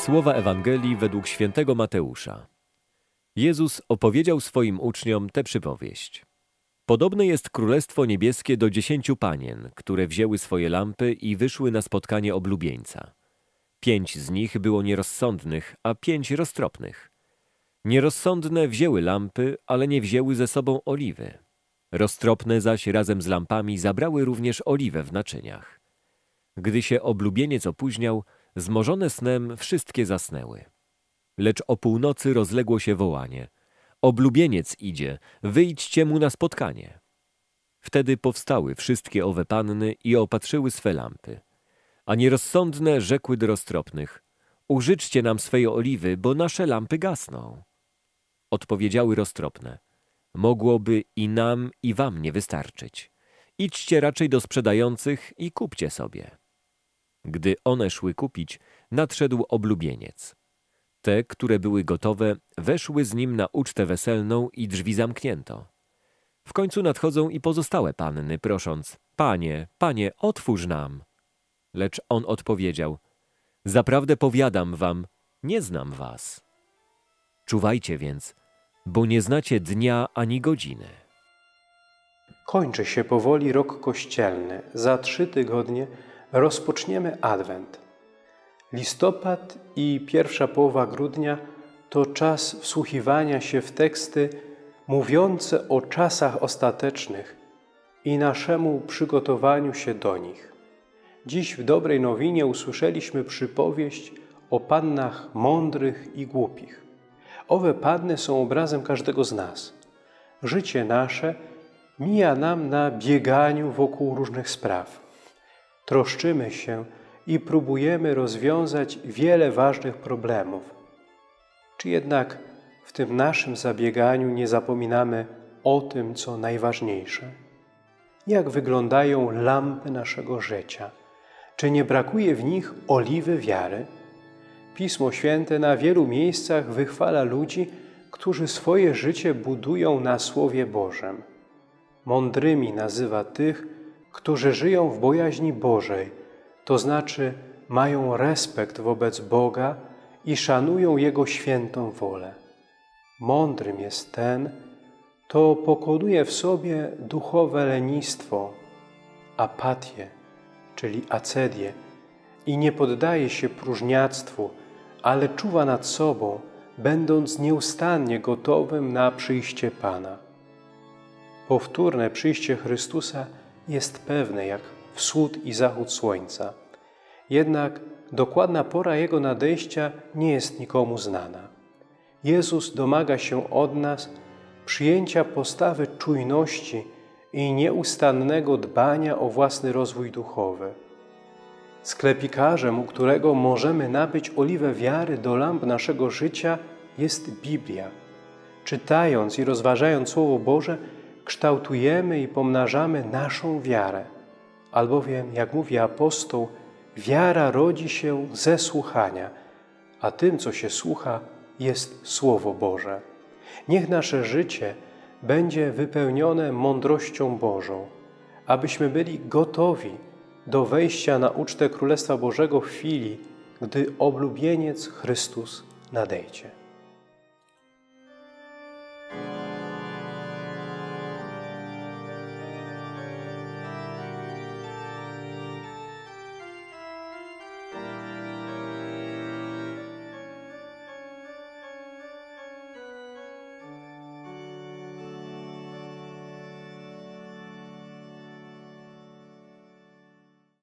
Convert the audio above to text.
Słowa Ewangelii według świętego Mateusza. Jezus opowiedział swoim uczniom tę przypowieść. Podobne jest Królestwo Niebieskie do 10 panien, które wzięły swoje lampy i wyszły na spotkanie oblubieńca. 5 z nich było nierozsądnych, a 5 roztropnych. Nierozsądne wzięły lampy, ale nie wzięły ze sobą oliwy. Roztropne zaś razem z lampami zabrały również oliwę w naczyniach. Gdy się oblubieniec opóźniał, zmorzone snem wszystkie zasnęły. Lecz o północy rozległo się wołanie: oblubieniec idzie, wyjdźcie mu na spotkanie. Wtedy powstały wszystkie owe panny i opatrzyły swe lampy. A nierozsądne rzekły do roztropnych: użyczcie nam swej oliwy, bo nasze lampy gasną. Odpowiedziały roztropne: mogłoby i nam, i wam nie wystarczyć. Idźcie raczej do sprzedających i kupcie sobie. Gdy one szły kupić, nadszedł oblubieniec. Te, które były gotowe, weszły z nim na ucztę weselną i drzwi zamknięto. W końcu nadchodzą i pozostałe panny, prosząc: Panie, Panie, otwórz nam. Lecz on odpowiedział: zaprawdę powiadam wam, nie znam was. Czuwajcie więc, bo nie znacie dnia ani godziny. Kończy się powoli rok kościelny. Za 3 tygodnie rozpoczniemy Adwent. Listopad i pierwsza połowa grudnia to czas wsłuchiwania się w teksty mówiące o czasach ostatecznych i naszemu przygotowaniu się do nich. Dziś w Dobrej Nowinie usłyszeliśmy przypowieść o pannach mądrych i głupich. Owe panny są obrazem każdego z nas. Życie nasze mija nam na bieganiu wokół różnych spraw. Troszczymy się i próbujemy rozwiązać wiele ważnych problemów. Czy jednak w tym naszym zabieganiu nie zapominamy o tym, co najważniejsze? Jak wyglądają lampy naszego życia? Czy nie brakuje w nich oliwy wiary? Pismo Święte na wielu miejscach wychwala ludzi, którzy swoje życie budują na Słowie Bożym. Mądrymi nazywa tych, którzy żyją w bojaźni Bożej, to znaczy mają respekt wobec Boga i szanują Jego świętą wolę. Mądrym jest ten, kto pokonuje w sobie duchowe lenistwo, apatię, czyli acedię, i nie poddaje się próżniactwu, ale czuwa nad sobą, będąc nieustannie gotowym na przyjście Pana. Powtórne przyjście Chrystusa jest pewne jak wschód i zachód słońca. Jednak dokładna pora Jego nadejścia nie jest nikomu znana. Jezus domaga się od nas przyjęcia postawy czujności i nieustannego dbania o własny rozwój duchowy. Sklepikarzem, u którego możemy nabyć oliwę wiary do lamp naszego życia, jest Biblia. Czytając i rozważając Słowo Boże, kształtujemy i pomnażamy naszą wiarę. Albowiem, jak mówi apostoł, wiara rodzi się ze słuchania, a tym, co się słucha, jest Słowo Boże. Niech nasze życie będzie wypełnione mądrością Bożą, abyśmy byli gotowi do wejścia na ucztę Królestwa Bożego w chwili, gdy oblubieniec Chrystus nadejdzie.